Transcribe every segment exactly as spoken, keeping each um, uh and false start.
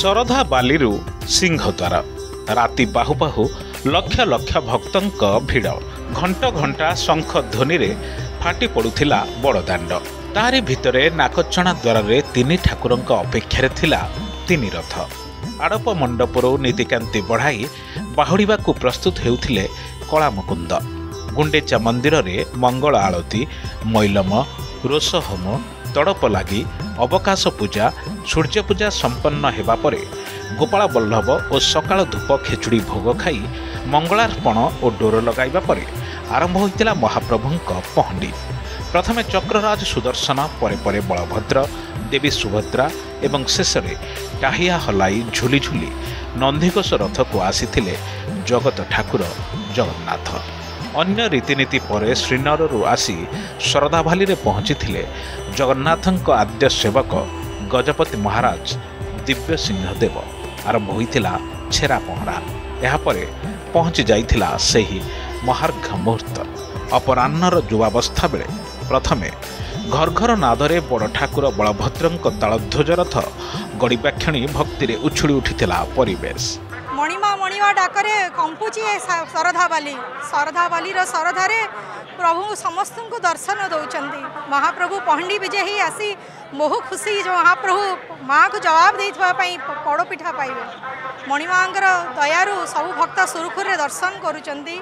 ଶରଧା ବାଲିରୁ ସିଂହଦ୍ୱାର ରାତି ବାହୁ ବାହୁ ଲକ୍ଷ ଲକ୍ଷ ଭକ୍ତଙ୍କ ଭିଡ଼। ଘଣ୍ଟ ଘଣ୍ଟା ଶଙ୍ଖ ଧ୍ୱନିରେ ଫାଟି ପଡ଼ୁଥିଲା ବଡ଼ଦାଣ୍ଡ। ତାହାରି ଭିତରେ ନାକଚଣା ଦ୍ୱାରରେ ତିନି ଠାକୁରଙ୍କ ଅପେକ୍ଷାରେ ଥିଲା ତିନି ରଥ। ଆଡ଼ପ ମଣ୍ଡପରୁ ନୀତିକାନ୍ତି ବଢ଼ାଇ ବାହୁଡ଼ିବାକୁ ପ୍ରସ୍ତୁତ ହେଉଥିଲେ କଳାମୁକୁନ୍ଦ। ଗୁଣ୍ଡିଚା ମନ୍ଦିରରେ ମଙ୍ଗଳ ଆଳତୀ, ମୈଲମ, ରୋଷ ହୋମ, ତଡ଼ପ ଲାଗି, ଅବକାଶ ପୂଜା, ସୂର୍ଯ୍ୟ ପୂଜା ସମ୍ପନ୍ନ ହେବା ପରେ ଗୋପାଳ ବଲ୍ଲଭ ଓ ସକାଳ ଧୂପ ଖେଚୁଡ଼ି ଭୋଗ ଖାଇ ମଙ୍ଗଳାର୍ପଣ ଓ ଡୋର ଲଗାଇବା ପରେ ଆରମ୍ଭ ହୋଇଥିଲା ମହାପ୍ରଭୁଙ୍କ ପହଣ୍ଡି। ପ୍ରଥମେ ଚକ୍ରରାଜ ସୁଦର୍ଶନ, ପରେ ପରେ ବଳଭଦ୍ର, ଦେବୀ ସୁଭଦ୍ରା ଏବଂ ଶେଷରେ ଟାହିଆ ହଲାଇ ଝୁଲି ଝୁଲି ନନ୍ଦିଘୋଷ ରଥକୁ ଆସିଥିଲେ ଜଗତ ଠାକୁର ଜଗନ୍ନାଥ। ଅନ୍ୟ ରୀତିନୀତି ପରେ ଶ୍ରୀନଗରରୁ ଆସି ଶରଧାବାଲିରେ ପହଞ୍ଚିଥିଲେ ଜଗନ୍ନାଥଙ୍କ ଆଦ୍ୟ ସେବକ ଗଜପତି ମହାରାଜ ଦିବ୍ୟ ସିଂହଦେବ। ଆରମ୍ଭ ହୋଇଥିଲା ଛେରା ପହଁରା। ଏହାପରେ ପହଞ୍ଚି ଯାଇଥିଲା ସେହି ମହାର୍ଘ ମୁହୂର୍ତ୍ତ। ଅପରାହ୍ନର ଯୁବାବସ୍ଥା ବେଳେ ପ୍ରଥମେ ଘରଘର ନାଦରେ ବଡ଼ ଠାକୁର ବଳଭଦ୍ରଙ୍କ ତାଳଧ୍ୱଜ ରଥ ଗଡ଼ିବା କ୍ଷଣି ଭକ୍ତିରେ ଉଛୁଳି ଉଠିଥିଲା ପରିବେଶ। ମଣିମା ମଣିମା ଡାକରେ କମ୍ପୁଛି ଶରଧାବାଲି। ଶରଧାବାଲିର ଶରଧାରେ ପ୍ରଭୁ ସମସ୍ତଙ୍କୁ ଦର୍ଶନ ଦେଉଛନ୍ତି। ମହାପ୍ରଭୁ ପହଣ୍ଡି ବିଜେ ହେଇ ଆସି ବହୁ ଖୁସି ଯେ ମହାପ୍ରଭୁ ମାଆକୁ ଜବାବ ଦେଇଥିବା ପାଇଁ ପୋଡ଼ପିଠା ପାଇବେ। ମଣିମାଙ୍କର ଦୟାରୁ ସବୁ ଭକ୍ତ ସୁରୁଖୁରୁରେ ଦର୍ଶନ କରୁଛନ୍ତି।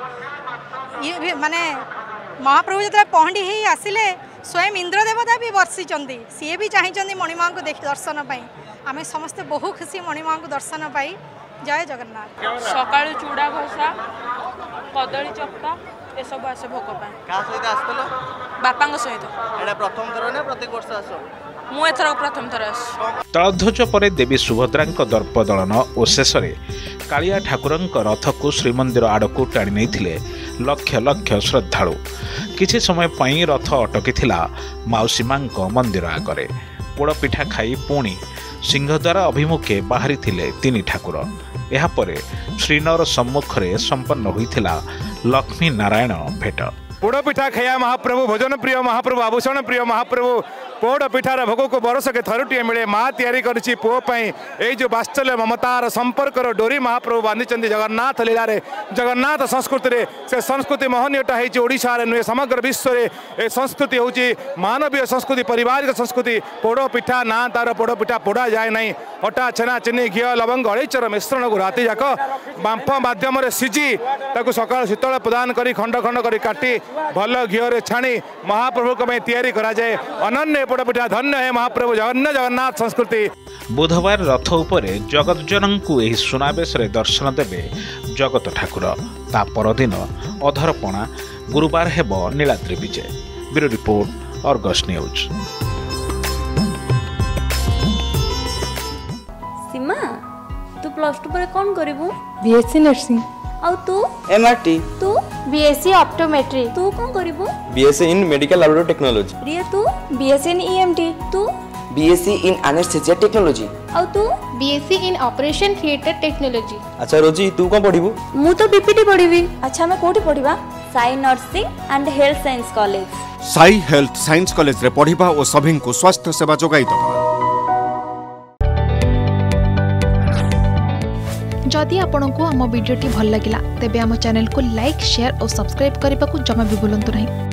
ଇଏ ମାନେ ମହାପ୍ରଭୁ ଯେତେବେଳେ ପହଣ୍ଡି ହେଇ ଆସିଲେ ସ୍ୱୟଂ ଇନ୍ଦ୍ର ଦେବତା ବି ବର୍ଷିଛନ୍ତି। ସିଏ ବି ଚାହିଁଛନ୍ତି ମଣିମାଙ୍କୁ ଦେଖି ଦର୍ଶନ ପାଇଁ। ଆମେ ସମସ୍ତେ ବହୁ ଖୁସି ମଣିମାଙ୍କୁ ଦର୍ଶନ ପାଇ। ଜୟ ଜଗନ୍ନାଥ। ସକାଳୁ ଚୁଡ଼ା ଘଷା, କଦଳୀ ଚକଟା ଏସବୁ ଆସେ ଭୋଗ ପାଇଁ। କାହା ସହିତ ଆସିଥିଲ? ବାପାଙ୍କ ସହିତ। ଏଇଟା ପ୍ରଥମ ଥର ନା ପ୍ରତ୍ୟେକ ବର୍ଷ ଆସ? ମୁଁ ଏଥର ପ୍ରଥମ ଥର ଆସିଛି। ତାଳଧ୍ୱଜ ପରେ ଦେବୀ ସୁଭଦ୍ରାଙ୍କ ଦର୍ପ ଦଳନ ଓ ଶେଷରେ କାଳିଆ ଠାକୁରଙ୍କ ରଥକୁ ଶ୍ରୀମନ୍ଦିର ଆଡ଼କୁ ଟାଣି ନେଇଥିଲେ ଲକ୍ଷ ଲକ୍ଷ ଶ୍ରଦ୍ଧାଳୁ। କିଛି ସମୟ ପାଇଁ ରଥ ଅଟକିଥିଲା ମାଉସୀ ମାଙ୍କ ମନ୍ଦିର ଆଗରେ। ପୋଡ଼ପିଠା ଖାଇ ପୁଣି ସିଂହଦ୍ୱାର ଅଭିମୁଖେ ବାହାରିଥିଲେ ତିନି ଠାକୁର। ଏହାପରେ ଶ୍ରୀନଗର ସମ୍ମୁଖରେ ସମ୍ପନ୍ନ ହୋଇଥିଲା ଲକ୍ଷ୍ମୀ ନାରାୟଣ ଭେଟ। ପୋଡ଼ପିଠା ଖାଇବା ମହାପ୍ରଭୁ, ଭୋଜନ ପ୍ରିୟ ମହାପ୍ରଭୁ, ଆଭୂଷଣ ପ୍ରିୟ ମହାପ୍ରଭୁ। ପୋଡ଼ ପିଠାର ଭୋଗକୁ ବରଷକେ ଥରୁଟିଏ ମିଳେ। ମା ତିଆରି କରିଛି ପୁଅ ପାଇଁ। ଏଇ ଯେଉଁ ବାତ୍ସଲ୍ୟ ମମତାର ସମ୍ପର୍କର ଡୋରି ମହାପ୍ରଭୁ ବାନ୍ଧିଛନ୍ତି ଜଗନ୍ନାଥ ଲୀଳାରେ, ଜଗନ୍ନାଥ ସଂସ୍କୃତିରେ। ସେ ସଂସ୍କୃତି ମହନୀୟଟା ହେଇଛି ଓଡ଼ିଶାରେ ନୁହେଁ ସମଗ୍ର ବିଶ୍ୱରେ। ଏ ସଂସ୍କୃତି ହେଉଛି ମାନବୀୟ ସଂସ୍କୃତି, ପାରିବାରିକ ସଂସ୍କୃତି। ପୋଡ଼ ପିଠା ନା ତାର ପୋଡ଼ ପିଠା ପୋଡ଼ା ଯାଏ ନାହିଁ। ଅଟା, ଛେନା, ଚିନି, ଘିଅ, ଲବଙ୍ଗ, ଅଳେଇଚର ମିଶ୍ରଣକୁ ରାତି ଯାକ ବାମ୍ଫ ମାଧ୍ୟମରେ ସିଝି ତାକୁ ସକାଳୁ ଶୀତଳ ପ୍ରଦାନ କରି ଖଣ୍ଡ ଖଣ୍ଡ କରି କାଟି ଭଲ ଘିଅରେ ଛାଣି ମହାପ୍ରଭୁଙ୍କ ପାଇଁ ତିଆରି କରାଯାଏ। ଅନନ୍ୟ ପୋଡ଼ପିଠା। ଧନ୍ୟ ହେ ମହାପ୍ରଭୁ, ଜଗନ୍ୟ ଜଗନ୍ନାଥ ସଂସ୍କୃତି। ବୁଧବାର ରଥ ଉପରେ ଜଗତଜନଙ୍କୁ ଏହି ସୁନାବେଶରେ ଦର୍ଶନ ଦେବେ ଜଗତ ଠାକୁର। ତା ପରଦିନ ଅଧରପଣା, ଗୁରୁବାର ହେବ Niladri Bije. Bureau report, Argus News. Seema, तू प्लस टू पर कौन करिबू? BSc nursing. और तू? एमआरटी। तू? BSc optometry. तू कौन करिबू? BSc in medical laboratory technology. Riya तू? BSc in EMT. तू? BSc in anaesthesia technology. और तू? BSc in operation theatre technology. अच्छा रोजी, तू कौन पढ़िबू? मु तो बीपीटी पढ़िबी। अच्छा मैं कोठी पढ़िबा? Sai nursing and health science college. Sai health science college रे पढ़िबा और सभी को स्वास्थ्य सेवा जोगाई दबा। जदि आपंक आम भिडी भल लगा तेब आम चैनल को लाइक, शेयर और सब्सक्राइब करने को जमा भी भूलु नहीं।